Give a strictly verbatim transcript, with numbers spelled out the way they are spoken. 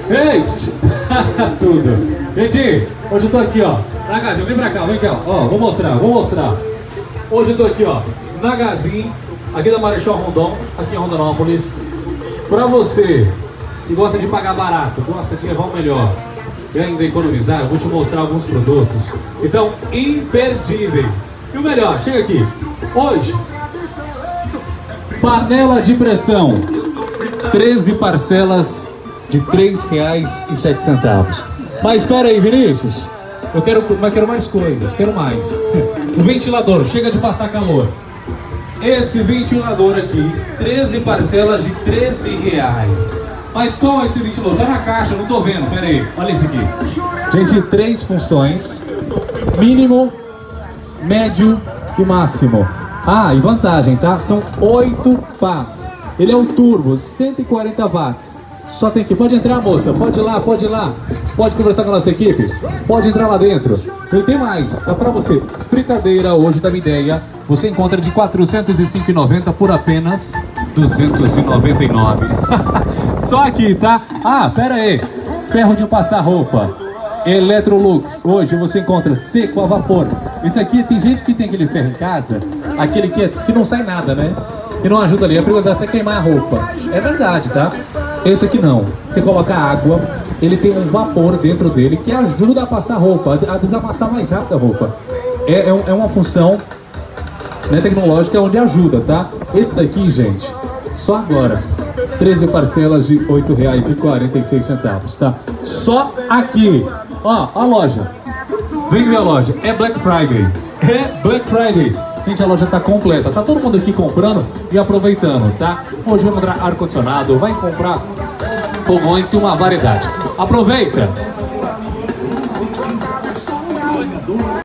Ei, tudo. Gente, hoje eu tô aqui, ó, na Gazin. Vem pra cá, vem cá, ó, vou mostrar, vou mostrar. Hoje eu tô aqui, ó, na Gazin, aqui da Marechal Rondon, aqui em Rondonópolis. Pra você que gosta de pagar barato, gosta de levar o melhor e ainda economizar, eu vou te mostrar alguns produtos. Então, imperdíveis. E o melhor, chega aqui. Hoje, panela de pressão, treze parcelas de três reais e sete centavos. Mas espera aí, Vinícius, eu quero, mas quero mais coisas, quero mais. O ventilador, chega de passar calor. Esse ventilador aqui, treze parcelas de treze reais. Mas qual é esse ventilador? Tá na caixa, não tô vendo, pera aí, olha esse aqui. Gente, três funções, mínimo, médio e máximo. Ah, e vantagem, tá? São oito pás. Ele é um turbo, cento e quarenta watts. Só tem que... Pode entrar, moça. Pode ir lá, pode ir lá. Pode conversar com a nossa equipe. Pode entrar lá dentro. Ele tem mais. Tá pra você. Fritadeira hoje da Midea. Você encontra de quatrocentos e cinco reais e noventa centavos por apenas duzentos e noventa e nove reais. Só aqui, tá? Ah, pera aí. Ferro de passar roupa. Electrolux. Hoje você encontra seco a vapor. Esse aqui, tem gente que tem aquele ferro em casa. Aquele que, é, que não sai nada, né? Que não ajuda ali. É perigoso até queimar a roupa. É verdade, tá? Esse aqui não, você coloca água, ele tem um vapor dentro dele que ajuda a passar a roupa, a desamassar mais rápido a roupa. É, é, é uma função, né, tecnológica onde ajuda, tá? Esse daqui, gente, só agora, treze parcelas de oito reais e quarenta e seis centavos, tá? Só aqui, ó, a loja, vem ver a loja, é Black Friday, é Black Friday. Gente, a loja tá completa, tá todo mundo aqui comprando e aproveitando, tá? Hoje vai comprar ar-condicionado, vai comprar fogões e uma variedade. Aproveita!